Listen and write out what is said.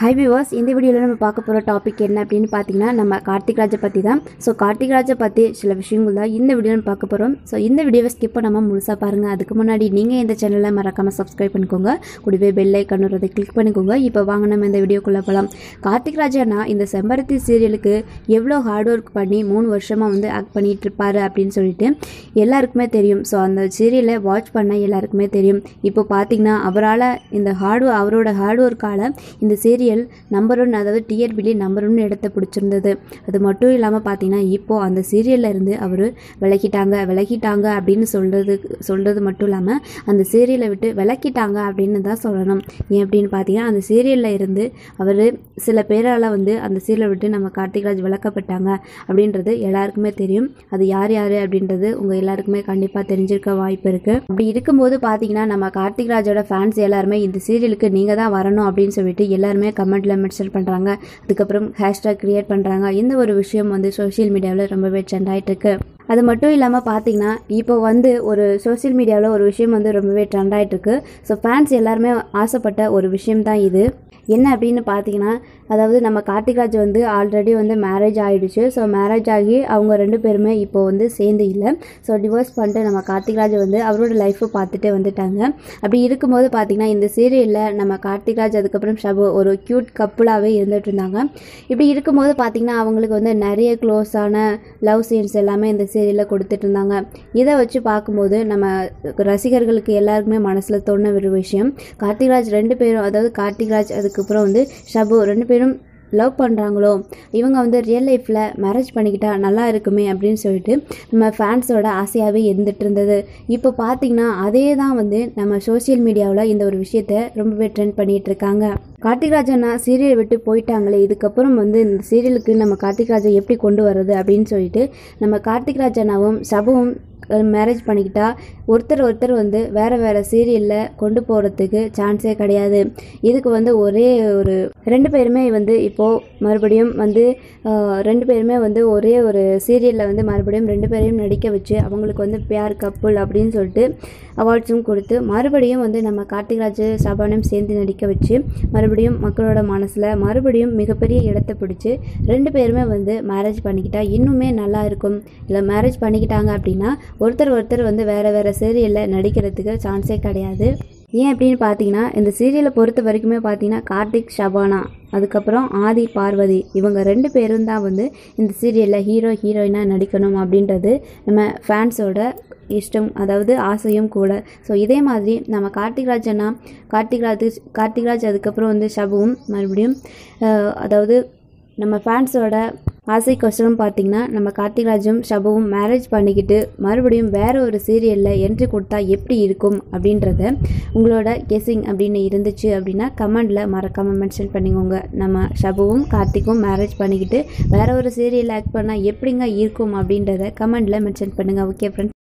High viewers, இந்த வீடியோவில் நம்ம பார்க்க போகிற டாபிக் என்ன அப்படின்னு பார்த்தீங்கன்னா நம்ம கார்த்திக் ராஜை பற்றி தான். ஸோ கார்த்திக் ராஜை பற்றி சில விஷயங்கள் தான் இந்த வீடியோவில் பார்க்க போகிறோம். ஸோ இந்த வீடியோவை ஸ்கிப் பண்ணாமல் முழுசாக பாருங்கள். அதுக்கு முன்னாடி நீங்கள் இந்த சேனலை மறக்காமல் சப்ஸ்கிரைப் பண்ணிக்கோங்க. கூடவே பெல் ஐக்கான் வரதை கிளிக் பண்ணிக்கோங்க. இப்போ வாங்க நம்ம இந்த வீடியோக்குள்ளே போகலாம். கார்த்திக் ராஜானா இந்த செம்பருத்தி சீரியலுக்கு எவ்வளோ ஹார்ட் ஒர்க் பண்ணி 3 வருஷமாக வந்து ஆக்ட் பண்ணிகிட்டு இருப்பார் அப்படின்னு சொல்லிட்டு எல்லாருக்குமே தெரியும். ஸோ அந்த சீரியலை வாட்ச் பண்ண எல்லாருக்குமே தெரியும். இப்போ பார்த்தீங்கன்னா அவரோட ஹார்ட் ஒர்க்கால் இந்த சீரியல் நம்பர் 1, அதாவது டிஆர்பிலே நம்பர் 1 இடத்தை பிடிச்சிருந்தது. அது மட்டும் இல்லாமல் பார்த்தீங்கன்னா இப்போது அந்த சீரியலில் இருந்து அவர் விலகிட்டாங்க அப்படின்னு சொல்கிறது மட்டும் இல்லாமல் அந்த சீரியலை விட்டு விலக்கிட்டாங்க அப்படின்னு தான் சொல்லணும். ஏன் அப்படின்னு பார்த்தீங்கன்னா அந்த சீரியலில் இருந்து அவர் சில பேரால் வந்து அந்த சீரியலை விட்டு நம்ம கார்த்திக் ராஜ் விலக்கப்பட்டாங்க அப்படின்றது எல்லாருக்குமே தெரியும். அது யார் அப்படின்றது உங்கள் எல்லாருக்குமே கண்டிப்பாக தெரிஞ்சிருக்க வாய்ப்பு இருக்குது. அப்படி இருக்கும்போது பார்த்தீங்கன்னா நம்ம கார்த்திக் ராஜோட ஃபேன்ஸ் எல்லாருமே இந்த சீரியலுக்கு நீங்கள் தான் வரணும் அப்படின்னு சொல்லிட்டு எல்லாருமே கமெண்ட்டில் மென்ஷன் பண்ணுறாங்க. அதுக்கப்புறம் ஹேஷ்டாக் க்ரியேட் பண்ணுறாங்க. இந்த ஒரு விஷயம் வந்து சோஷியல் மீடியாவில் ரொம்பவே ட்ரெண்ட் ஆகிட்டு இருக்கு. அது மட்டும் இல்லாமல் பார்த்தீங்கன்னா இப்போ வந்து ஒரு சோஷியல் மீடியாவில் ஒரு விஷயம் வந்து ரொம்பவே ட்ரெண்ட் ஆகிட்டு இருக்கு. ஸோ ஃபேன்ஸ் எல்லாருமே ஆசைப்பட்ட ஒரு விஷயம் தான் இது. என்ன அப்படின்னு பார்த்தீங்கன்னா, அதாவது நம்ம கார்த்திக் ராஜ் வந்து ஆல்ரெடி வந்து மேரேஜ் ஆகிடுச்சு. ஸோ மேரேஜ் ஆகி அவங்க 2 பேருமே இப்போ வந்து சேர்ந்து இல்லை. ஸோ டிவோர்ஸ் பண்ணிட்டு நம்ம கார்த்திக் ராஜ் வந்து அவரோட லைஃப்பை பார்த்துட்டு வந்துட்டாங்க. அப்படி இருக்கும்போது பார்த்தீங்கன்னா இந்த சீரியலில் நம்ம கார்த்திக் ராஜ் அதுக்கப்புறம் ஷபு ஒரு க்யூட் கப்புளாகவே இருந்துகிட்டு இருந்தாங்க. இப்படி இருக்கும்போது பார்த்தீங்கன்னா அவங்களுக்கு வந்து நிறைய க்ளோஸான லவ் சீன்ஸ் எல்லாமே இந்த சீரியலில் கொடுத்துட்டு இருந்தாங்க. இதை வச்சு பார்க்கும்போது நம்ம ரசிகர்களுக்கு எல்லாருக்குமே மனசில் தோணுன ஒரு விஷயம், கார்த்திக் ராஜ் 2 பேரும், அதாவது கார்த்திக் ராஜ் அதுக்கப்புறம் வந்து ஷபு 2 பேரும் லவ் பண்ணுறாங்களோ, இவங்க வந்து ரியல் லைஃப்பில் மேரேஜ் பண்ணிக்கிட்டா நல்லா இருக்குமே அப்படின்னு சொல்லிட்டு நம்ம ஃபேன்ஸோட ஆசையாகவே இருந்துகிட்டு இருந்தது. இப்போ பார்த்திங்கன்னா அதே தான் வந்து நம்ம சோஷியல் மீடியாவில் இந்த ஒரு விஷயத்தை ரொம்பவே ட்ரெண்ட் பண்ணிகிட்டு இருக்காங்க. கார்த்திக் ராஜனா சீரியல் விட்டு போயிட்டாங்களே, இதுக்கப்புறம் வந்து இந்த சீரியலுக்கு நம்ம கார்த்திக் ராஜை எப்படி கொண்டு வர்றது அப்படின்னு சொல்லிட்டு நம்ம கார்த்திக் ராஜனாவும் ஷபுவும் மேரேஜ் பண்ணிக்கிட்டா ஒருத்தர் வந்து வேறு சீரியலில் கொண்டு போகிறதுக்கு சான்ஸே கிடையாது. இதுக்கு வந்து ஒரே ஒரு 2 பேருமே வந்து இப்போது மறுபடியும் வந்து 2 பேருமே வந்து ஒரே ஒரு சீரியலில் வந்து மறுபடியும் 2 பேரையும் நடிக்க வச்சு அவங்களுக்கு வந்து பியார் கப்புள் அப்படின்னு சொல்லிட்டு அவார்ட்ஸும் கொடுத்து மறுபடியும் வந்து நம்ம கார்த்திக் ராஜ் ஷபானையும் சேர்ந்து நடிக்க வச்சு மறுபடியும் மக்களோட மனசில் மறுபடியும் மிகப்பெரிய இடத்தை பிடிச்சி 2 பேருமே வந்து மேரேஜ் பண்ணிக்கிட்டா இன்னுமே நல்லா இருக்கும். இல்லை மேரேஜ் பண்ணிக்கிட்டாங்க அப்படின்னா ஒருத்தர் வந்து வேறு சீரியலில் நடிக்கிறதுக்கு சான்ஸே கிடையாது. ஏன் அப்படின்னு பார்த்தீங்கன்னா இந்த சீரியலை பொறுத்த வரைக்குமே பார்த்தீங்கன்னா கார்த்திக், ஷபானா, அதுக்கப்புறம் ஆதி, பார்வதி, இவங்க 2 பேரும் தான் வந்து இந்த சீரியலில் ஹீரோயினாக நடிக்கணும் அப்படின்றது நம்ம ஃபேன்ஸோட இஷ்டம், அதாவது ஆசையும் கூட. ஸோ இதே மாதிரி நம்ம கார்த்திக் ராஜ் அதுக்கப்புறம் வந்து ஷபுவும் மறுபடியும் அதாவது நம்ம ஃபேன்ஸோட ஆசைக்கோசரம் பார்த்திங்கன்னா நம்ம கார்த்திக் ராஜும் ஷபுவும் மேரேஜ் பண்ணிக்கிட்டு மறுபடியும் வேறு ஒரு சீரியலில் என்ட்ரி கொடுத்தா எப்படி இருக்கும் அப்படின்றத உங்களோட கெஸ்ஸிங் அப்படின்னு இருந்துச்சு அப்படின்னா கமெண்டில் மறக்காமல் மென்ஷன் பண்ணிக்கோங்க. நம்ம ஷபுவும் கார்த்திக்கும் மேரேஜ் பண்ணிக்கிட்டு வேறு ஒரு சீரியலில் ஆக்ட் பண்ணால் எப்படிங்க இருக்கும் அப்படின்றத கமெண்டில் மென்ஷன் பண்ணுங்கள். Okay friends.